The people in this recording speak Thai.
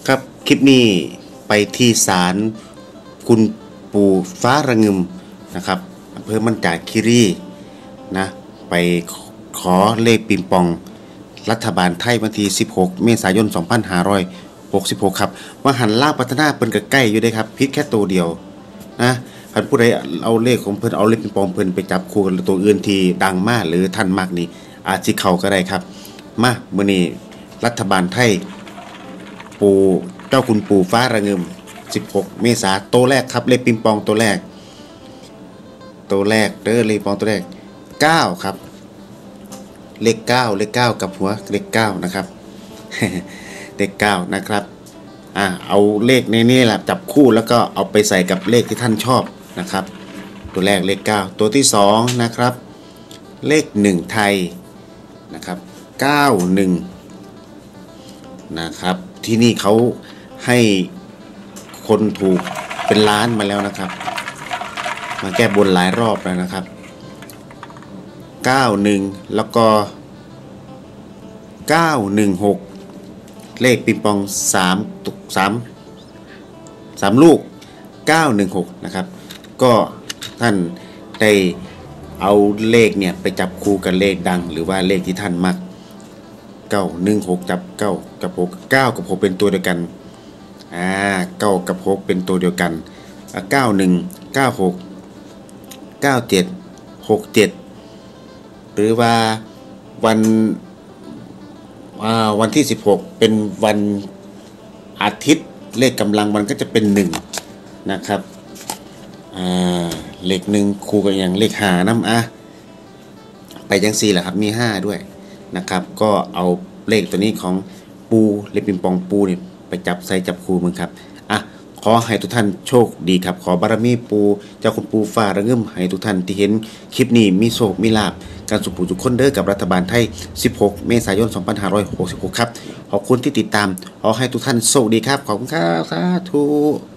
ครับคลิปนี้ไปที่ศาลคุณปู่ฟ้าระงึมนะครับอำเภอมันจาคีรีนะไปขอเลขปิงปองรัฐบาลไทยวันที่16เมษายน2566ครับว่าหันลาพัฒนาเพิ่นก็ใกล้อยู่ได้ครับพิษแค่ตัวเดียวนะคันผู้ใดเอาเลขของเพิ่นเอาเลขปิงปองเพิ่นไปจับคู่กับตัวอื่นที่ดังมากหรือท่านมากนี่อาจสิเข้าก็ได้ครับมามื้อนี้รัฐบาลไทยปู่เจ้าคุณปู่ฟ้าระงึม16เมษายนตัวแรกครับเลขปิงปองตัวแรกเด้อเลขปิงปองตัวแรก9ครับเลข9กับหัวเลข9นะครับ เลข9นะครับเอาเลขในนี้แหละจับคู่แล้วก็เอาไปใส่กับเลขที่ท่านชอบนะครับตัวแรกเลข9ตัวที่2นะครับเลข1ไทยนะครับ91นะครับที่นี่เขาให้คนถูกเป็นล้านมาแล้วนะครับมาแก้บนหลายรอบแล้วนะครับ91แล้วก็916เลขปิงปอง3ลูก916นะครับก็ท่านได้เอาเลขเนี่ยไปจับคู่กับเลขดังหรือว่าเลขที่ท่านมัก916จับ9กับ6 9กับ6เป็นตัวเดียวกัน9กับ6เป็นตัวเดียวกัน91 96 97 67หรือว่าวันที่16เป็นวันอาทิตย์เลขกำลังมันก็จะเป็น1นะครับเลข1คู่กันอย่างเลข5นำไปจังซี่แหละครับมี5ด้วยนะครับก็เอาเลขตัวนี้ของปูเลขปิงปองปูนี่ไปจับใส่จับคู่มึงครับขอให้ทุกท่านโชคดีครับขอบารมีปูเจ้าคุณปูฟ้าระงึมให้ทุกท่านที่เห็นคลิปนี้มีโชคมีลาภการสุขผู้ทุกคนเด้อกับรัฐบาลไทย16เมษายน2566ครับขอบคุณที่ติดตามขอให้ทุกท่านโชคดีครับขอบคุณครับสาธุ